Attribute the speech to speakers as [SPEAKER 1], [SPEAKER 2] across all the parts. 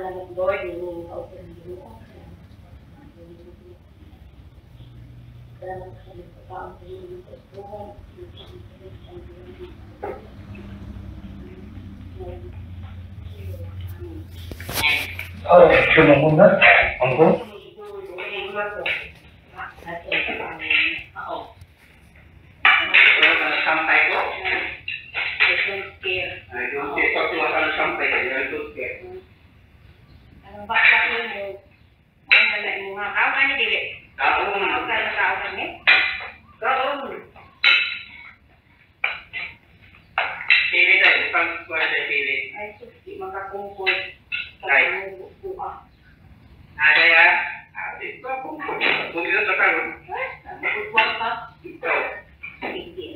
[SPEAKER 1] salamat Lord, yung kaupan ng Ginoo. Salamat sa pagkakaon sa iyo sa buhay.
[SPEAKER 2] Oh, cuma muna. Angko?
[SPEAKER 3] Sampai ko. I don't care. Pag tumakan sampai ka, I don't care.
[SPEAKER 1] Anong bakit mo? Ang nalay mo nga. Kao ka ni Dili? Kao ka ni? Kao.
[SPEAKER 3] Pili tayo. Pag kuha tayo pili.
[SPEAKER 1] Ay, susi. Magkakungkol.
[SPEAKER 3] Ay.
[SPEAKER 1] Buka.
[SPEAKER 3] Ada ya? Adik. Bumili sa karon.
[SPEAKER 1] Nagbubuwag ka?
[SPEAKER 3] Ikaw.
[SPEAKER 1] Hindi.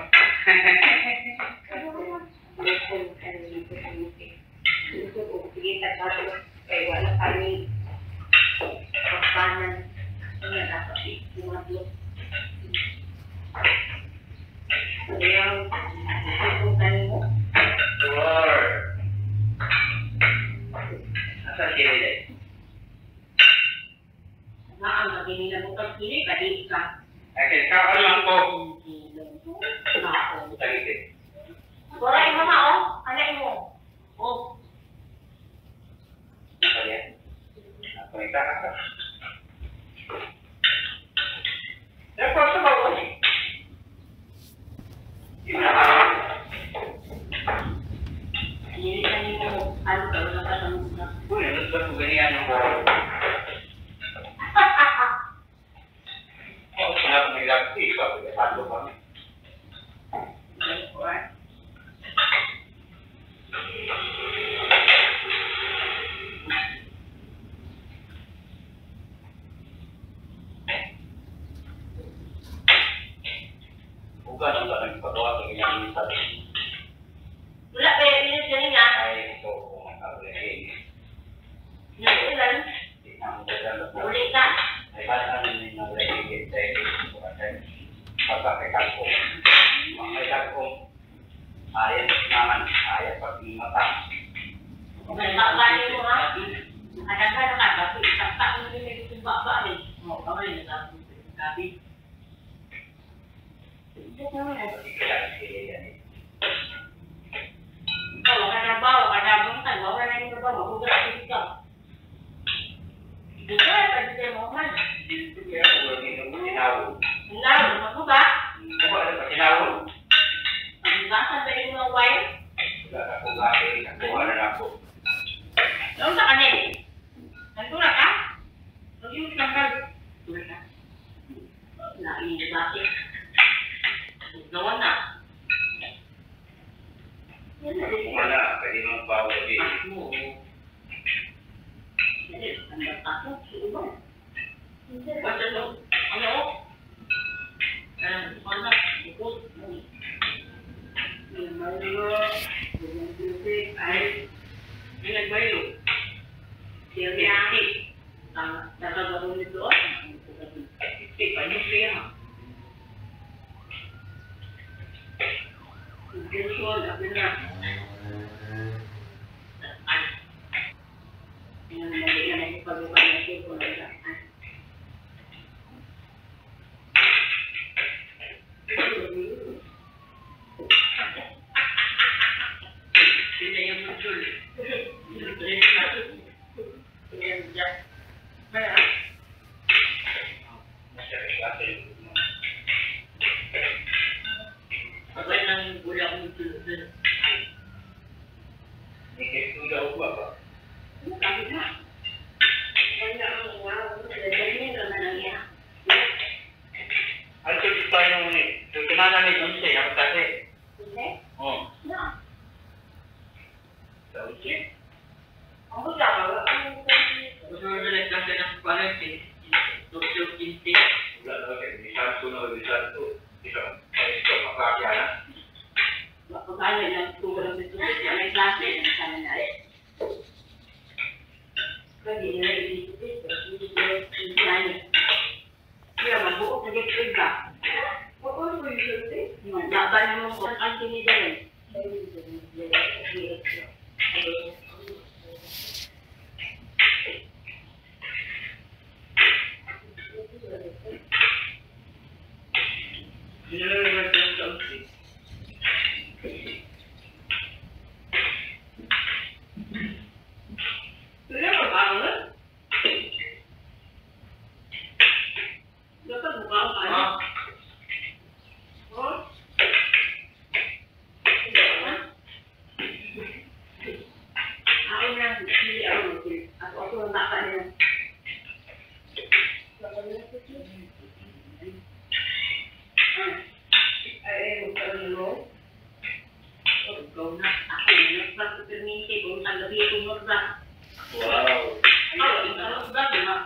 [SPEAKER 1] Kaya wala kami pagpanan na dapat ipumadlok. Kaya pupuntan mo.
[SPEAKER 3] Sure. Asa siya nila?
[SPEAKER 1] Ang lagi nila mo pagpili, kadi ka.
[SPEAKER 3] Akin, kaon lang ko.
[SPEAKER 1] Naon.
[SPEAKER 3] Tagite.
[SPEAKER 1] Wala yung mga o. Anak mo. O.
[SPEAKER 3] Ayan. Ako ita ka. Dapat sa bawah ni.
[SPEAKER 1] Nilisan mo. Ano ka? Wala ka sa mga.
[SPEAKER 3] Uy, ano ba kung ganyan yung bawah? Oh, sinabi may lagti. Sabi ka, talo kami. Bukan ang talagang pagawa sa kanyang minsan.
[SPEAKER 1] Wala pa yung ilis niya.
[SPEAKER 3] Ay, ito kung ang kaulay.
[SPEAKER 1] Ilan?
[SPEAKER 3] Ang dalang na
[SPEAKER 1] Uli ka.
[SPEAKER 3] ay kaya namin yung nagregigit sa ito. Pagkakaitan ko. Makaitan ko. Ayat naman. Ayat pag mata.
[SPEAKER 1] Nagkakali mo ha? Nakadagdag ka. Kasi isang taon nila yung baba rin. O, kawin. Nagkakali. Kalau kada bawa, kada buntan, bawa na yung bawa, mabuga sa ikaw. Dito ay pwede mo man. Lalo, mabuga. Ang basa ba yung mga wire? Doon sa kanil. Nagtula ka? Mag-iwas ng bag. Tula ka. Lain yung bakit. Gawa na.
[SPEAKER 3] Wala, pwede mong bawa din.
[SPEAKER 1] Mo. Jadi, ako, siya hindi. Basta no? Ano? Ano? Ikot. Yung mayo, yung music, ay, yung nagbayo. Siya niyaki. Nakagawin nito, ano siya? Joshua, sabi na. Yung mali na nagpagawa na siya kung nila. Sila yung mutul. Kaya? Abay nang wala akong mutul.
[SPEAKER 3] Ikit udah ubah, Pak.
[SPEAKER 1] Kami na. Kaya ang mga ganyan naman ang iya.
[SPEAKER 3] Ano ito tayo nung ni? Ito kinana ni Jose, ang kasi.
[SPEAKER 1] Hindi?
[SPEAKER 3] Oo.
[SPEAKER 1] Na.
[SPEAKER 3] Sa Jose?
[SPEAKER 1] Ang gusto ka,
[SPEAKER 3] Gusto mo rin kasi ng panay, Dr. Kinti. Wala na kasi, bisa sunod, bisa ito. Bisa, ito, makakya na.
[SPEAKER 1] Pagkano lang tulong nito sa may klase ng sana na rin. Pwede nila i-isip hindi nila i-plano. Kaya magbuo sa gitrig ka. Oo, ko yung sulti. Laban naman ko ang tinidalin. Ikaw na. Ako, nag-vlog ko perminti. Kung ang gabi akong mag-vlog.
[SPEAKER 3] Wow.
[SPEAKER 1] Oo, ikaw mag-vlog na.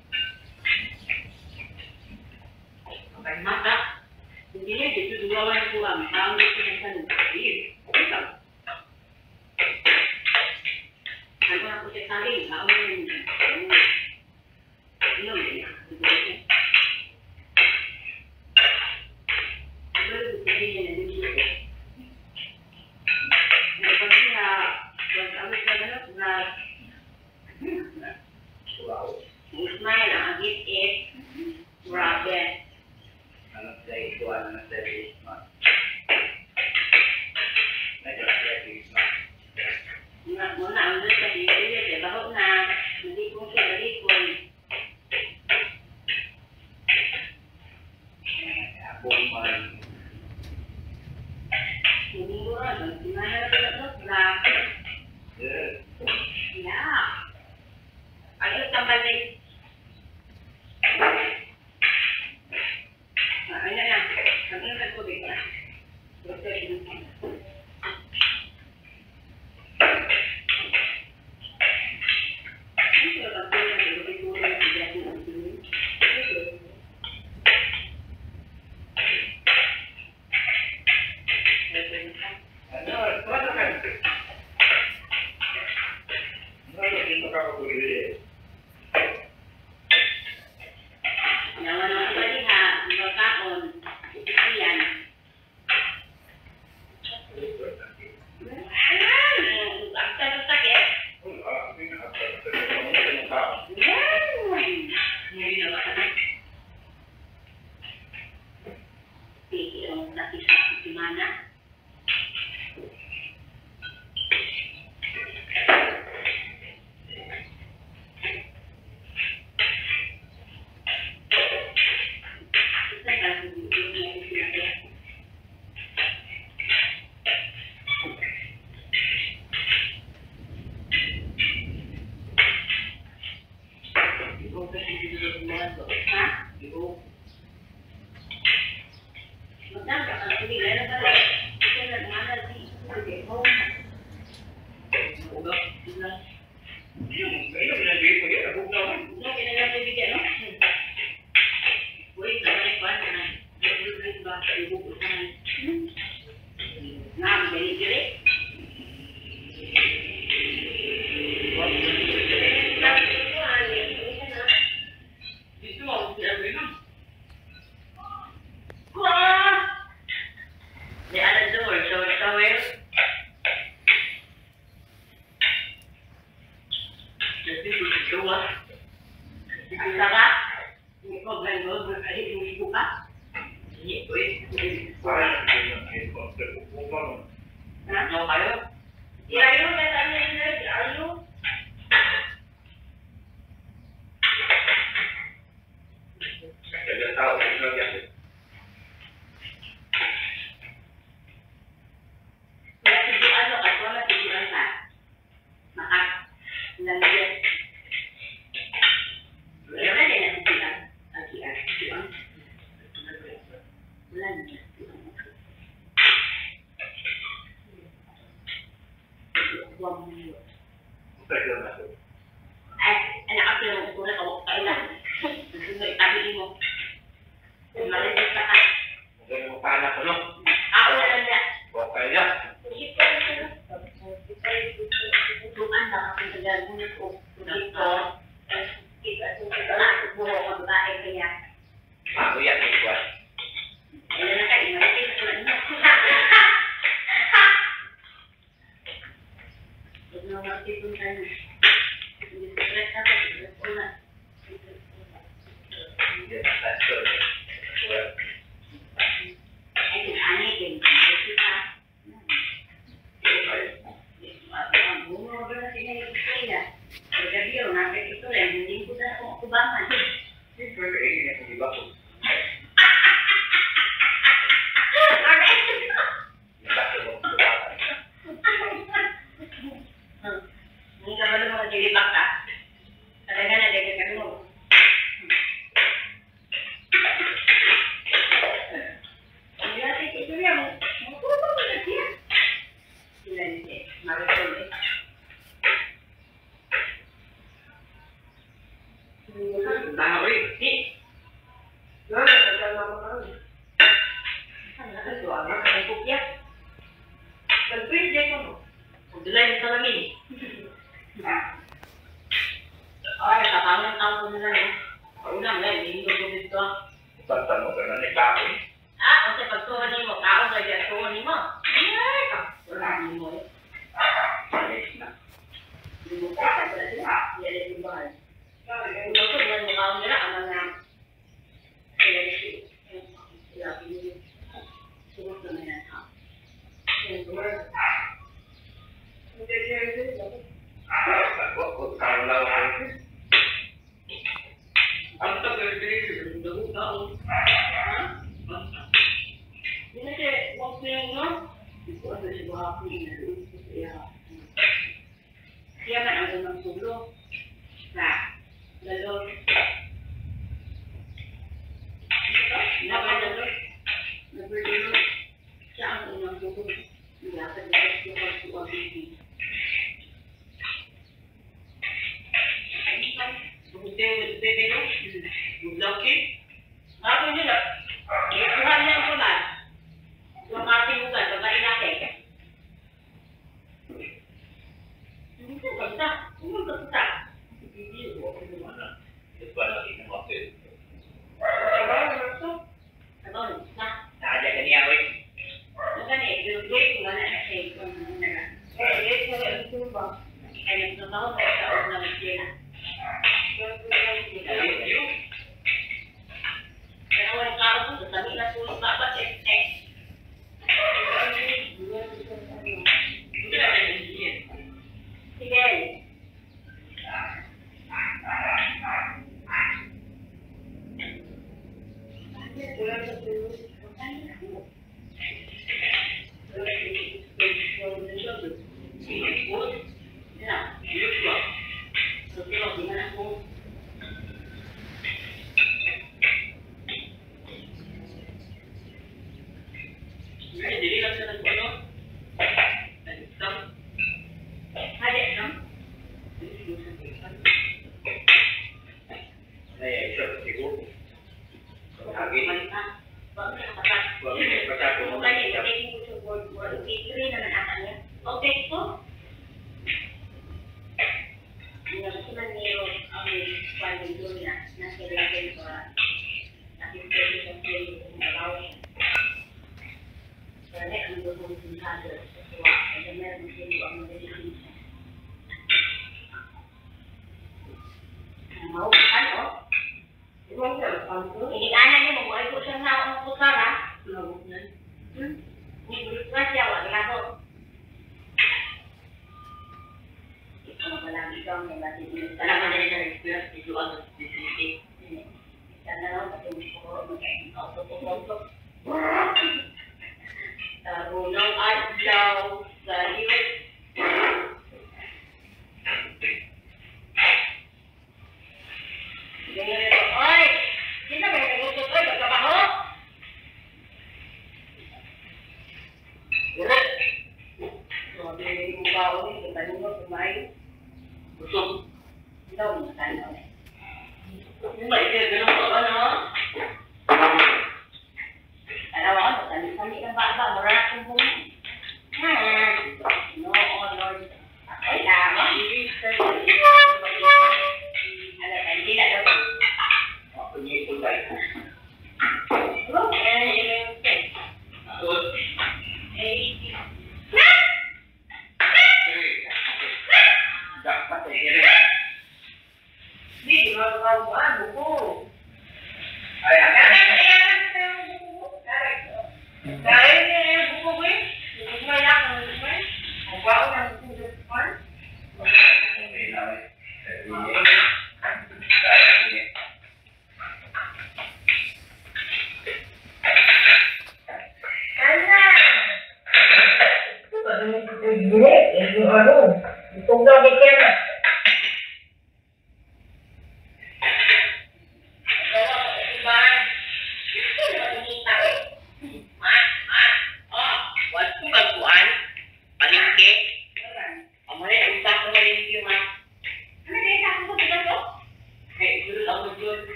[SPEAKER 1] Kapag mata, hindi niya, dito duwawan ko kami. Ang gusto ng tanong. Sige, ikaw. Ano na po siya sabi? Ako na yun. Ano yun?
[SPEAKER 3] Wow.
[SPEAKER 1] Ismail, ang gift is grabe.
[SPEAKER 3] Anak saya itu, anak saya Isma. Anak saya Isma.
[SPEAKER 1] Muna, ang gusto sa hiyo, baho na, hindi kong siya dalikon.
[SPEAKER 3] Aku man.
[SPEAKER 1] Hindi ko rin, sinahanap ko na vlog. Yeah. Ayos tambal din. Ayan na. Ang ina ko dito. Naman ang bali ha, magkaon, iyan. Ang sakit. Hindi na ba? Sige, ang sakit si Mana. Pag-pwede ko, no? Pagdulay ng salamin. Ay, kapangan ako nila, no? Paunang, hindi ko dito.
[SPEAKER 3] Tantan mo ka na ni Kaon.
[SPEAKER 1] Kasi pagtuhan mo, kaon ka dyan, tuhan mo. Ay, wala mo eh.
[SPEAKER 3] Alis na.
[SPEAKER 1] Hindi mo ka, wala din. Yan yung bahay. Kung gusto mo yung kaon nila, ang mga sila pinili. Sumunod na yan, ha?
[SPEAKER 3] Kaon lang ako.
[SPEAKER 1] Ang tagal-tagal, dagot na ako. Hindi na siya, huwag na yung no? Hindi ko ano siya bahapon, inaluin ko siya. Siya man ang unang sulong. Lalong. Nabalalo. Siya ang unang sulong. Nilakad na siya sa baby. Bebe no? Laki? Ako nila. Ikuhan niya ang kulan. Yung ating ugan, babae natin. Hindi ko basta. Hindi ko basta. Hindi ko basta.
[SPEAKER 3] Ito ba lagi ng wakil?
[SPEAKER 1] Ano?
[SPEAKER 3] Nakaja ka niya, oy.
[SPEAKER 1] Magani, yung grade ko wala na siya. Grade ko wala ito ba? Ay, nagtrabaho na sa oras na mag-share. Kaya wala ka ako, sabi na po yung babat, Sige.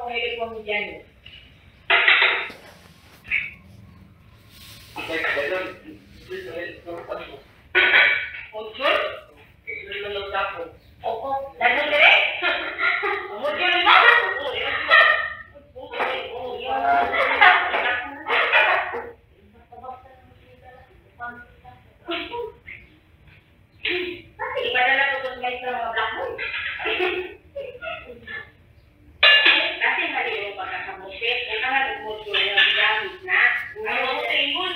[SPEAKER 1] hidup kemudian. Muncul, menurut aku. Oh, lagi deh. Kemudian mana? Pasti ibadah lah untuk semester mga belakang. Kasi mali yung pagkakamupit. Ito nga nagmuto yung gamit na. Ano mo sa ingon?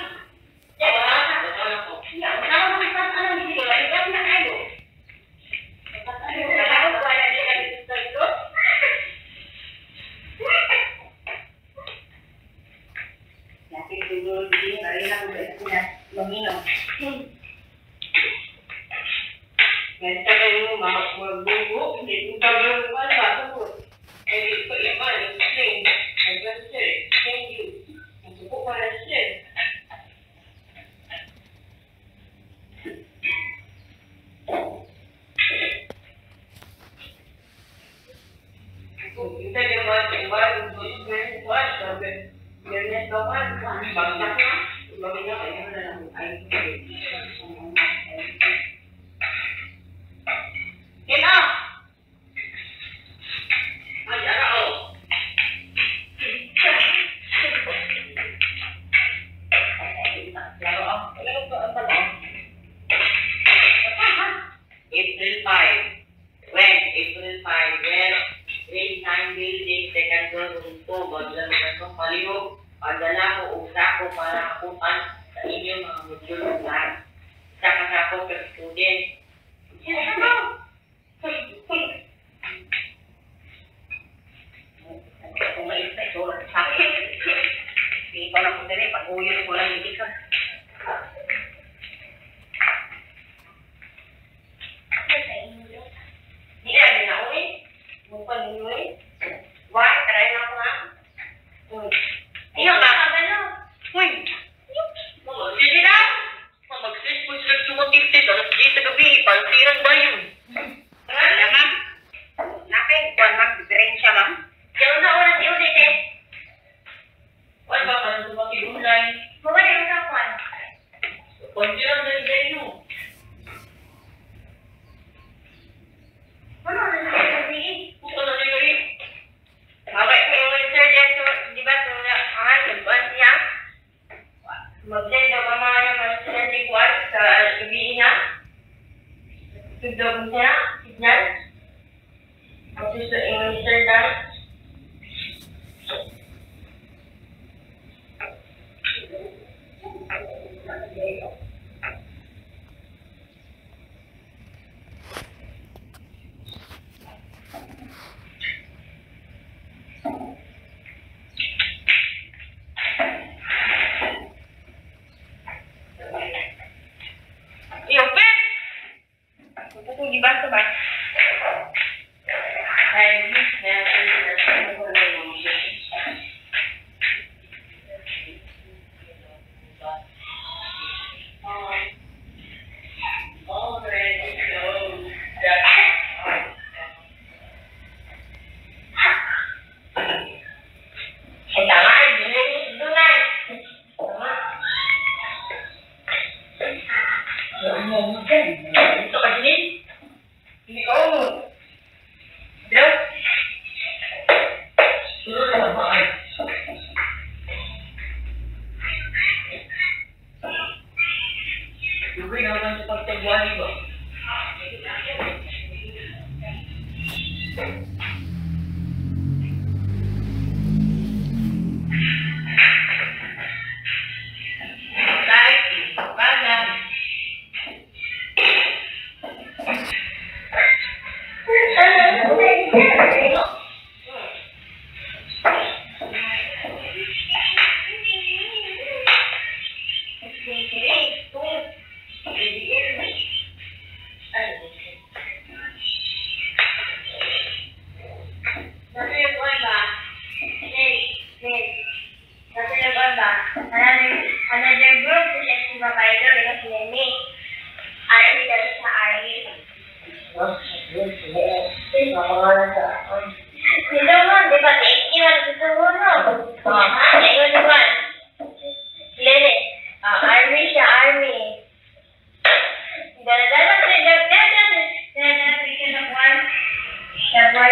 [SPEAKER 1] Hindi mo, di ba, take you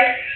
[SPEAKER 1] guys.